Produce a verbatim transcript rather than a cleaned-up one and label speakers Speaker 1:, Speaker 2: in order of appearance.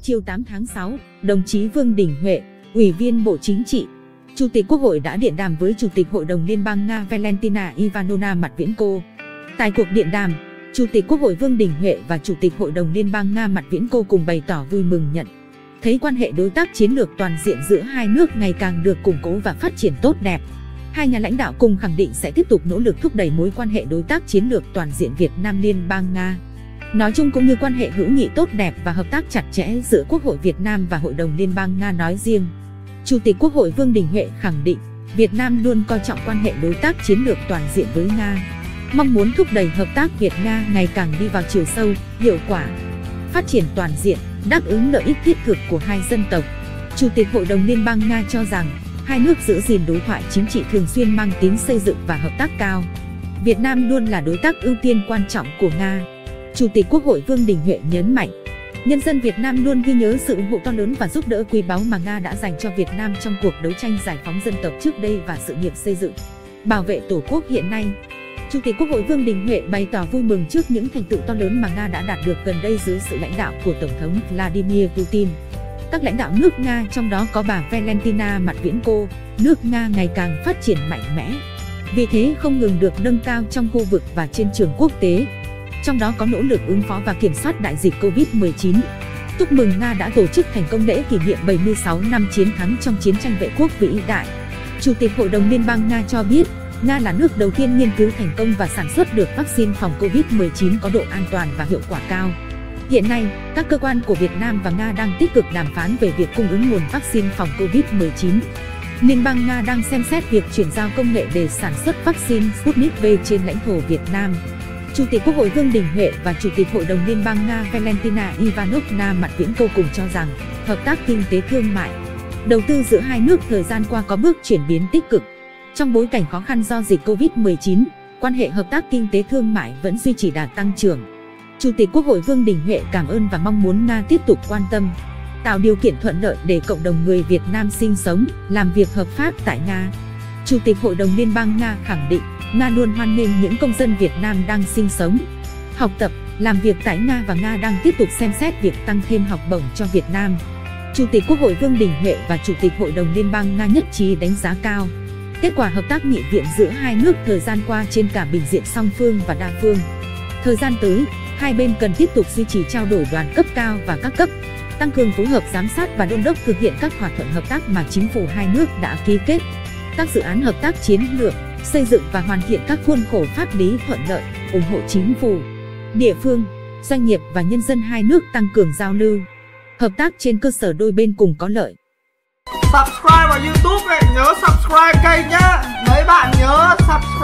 Speaker 1: chiều tám tháng sáu, đồng chí Vương Đình Huệ, Ủy viên Bộ Chính trị, Chủ tịch Quốc hội đã điện đàm với Chủ tịch Hội đồng Liên bang Nga Valentina Ivanovna Matvienko. Tại cuộc điện đàm, Chủ tịch Quốc hội Vương Đình Huệ và Chủ tịch Hội đồng Liên bang Nga Matvienko cùng bày tỏ vui mừng nhận thấy quan hệ đối tác chiến lược toàn diện giữa hai nước ngày càng được củng cố và phát triển tốt đẹp. Hai nhà lãnh đạo cùng khẳng định sẽ tiếp tục nỗ lực thúc đẩy mối quan hệ đối tác chiến lược toàn diện Việt Nam Liên bang Nga nói chung cũng như quan hệ hữu nghị tốt đẹp và hợp tác chặt chẽ giữa Quốc hội Việt Nam và Hội đồng Liên bang Nga nói riêng. Chủ tịch Quốc hội Vương Đình Huệ khẳng định Việt Nam luôn coi trọng quan hệ đối tác chiến lược toàn diện với Nga, mong muốn thúc đẩy hợp tác Việt-Nga ngày càng đi vào chiều sâu, hiệu quả, phát triển toàn diện, đáp ứng lợi ích thiết thực của hai dân tộc. Chủ tịch Hội đồng Liên bang Nga cho rằng hai nước giữ gìn đối thoại chính trị thường xuyên mang tính xây dựng và hợp tác cao. Việt Nam luôn là đối tác ưu tiên quan trọng của Nga. Chủ tịch Quốc hội Vương Đình Huệ nhấn mạnh, nhân dân Việt Nam luôn ghi nhớ sự ủng hộ to lớn và giúp đỡ quý báu mà Nga đã dành cho Việt Nam trong cuộc đấu tranh giải phóng dân tộc trước đây và sự nghiệp xây dựng, bảo vệ Tổ quốc hiện nay. Chủ tịch Quốc hội Vương Đình Huệ bày tỏ vui mừng trước những thành tựu to lớn mà Nga đã đạt được gần đây dưới sự lãnh đạo của Tổng thống Vladimir Putin. Các lãnh đạo nước Nga trong đó có bà Valentina Matvienko, nước Nga ngày càng phát triển mạnh mẽ, vị thế không ngừng được nâng cao trong khu vực và trên trường quốc tế, trong đó có nỗ lực ứng phó và kiểm soát đại dịch Covid mười chín. Chúc mừng Nga đã tổ chức thành công lễ kỷ niệm bảy mươi sáu năm chiến thắng trong chiến tranh vệ quốc vĩ đại. Chủ tịch Hội đồng Liên bang Nga cho biết, Nga là nước đầu tiên nghiên cứu thành công và sản xuất được vaccine phòng Covid mười chín có độ an toàn và hiệu quả cao. Hiện nay, các cơ quan của Việt Nam và Nga đang tích cực đàm phán về việc cung ứng nguồn vaccine phòng Covid mười chín. Liên bang Nga đang xem xét việc chuyển giao công nghệ để sản xuất vaccine Sputnik V trên lãnh thổ Việt Nam. Chủ tịch Quốc hội Vương Đình Huệ và Chủ tịch Hội đồng Liên bang Nga Valentina Ivanovna Matvienko cùng cho rằng hợp tác kinh tế thương mại, đầu tư giữa hai nước thời gian qua có bước chuyển biến tích cực. Trong bối cảnh khó khăn do dịch Covid mười chín, quan hệ hợp tác kinh tế thương mại vẫn duy trì đà tăng trưởng. Chủ tịch Quốc hội Vương Đình Huệ cảm ơn và mong muốn Nga tiếp tục quan tâm, tạo điều kiện thuận lợi để cộng đồng người Việt Nam sinh sống, làm việc hợp pháp tại Nga. Chủ tịch Hội đồng Liên bang Nga khẳng định, Nga luôn hoan nghênh những công dân Việt Nam đang sinh sống, học tập, làm việc tại Nga và Nga đang tiếp tục xem xét việc tăng thêm học bổng cho Việt Nam. Chủ tịch Quốc hội Vương Đình Huệ và Chủ tịch Hội đồng Liên bang Nga nhất trí đánh giá cao kết quả hợp tác nghị viện giữa hai nước thời gian qua trên cả bình diện song phương và đa phương. Thời gian tới, hai bên cần tiếp tục duy trì trao đổi đoàn cấp cao và các cấp, tăng cường phối hợp giám sát và đôn đốc thực hiện các thỏa thuận hợp tác mà chính phủ hai nước đã ký kết, các dự án hợp tác chiến lược, xây dựng và hoàn thiện các khuôn khổ pháp lý thuận lợi, ủng hộ chính phủ, địa phương, doanh nghiệp và nhân dân hai nước tăng cường giao lưu, hợp tác trên cơ sở đôi bên cùng có lợi.
Speaker 2: Subscribe vào YouTube này, nhớ subscribe kênh nhá. Mấy bạn nhớ subscribe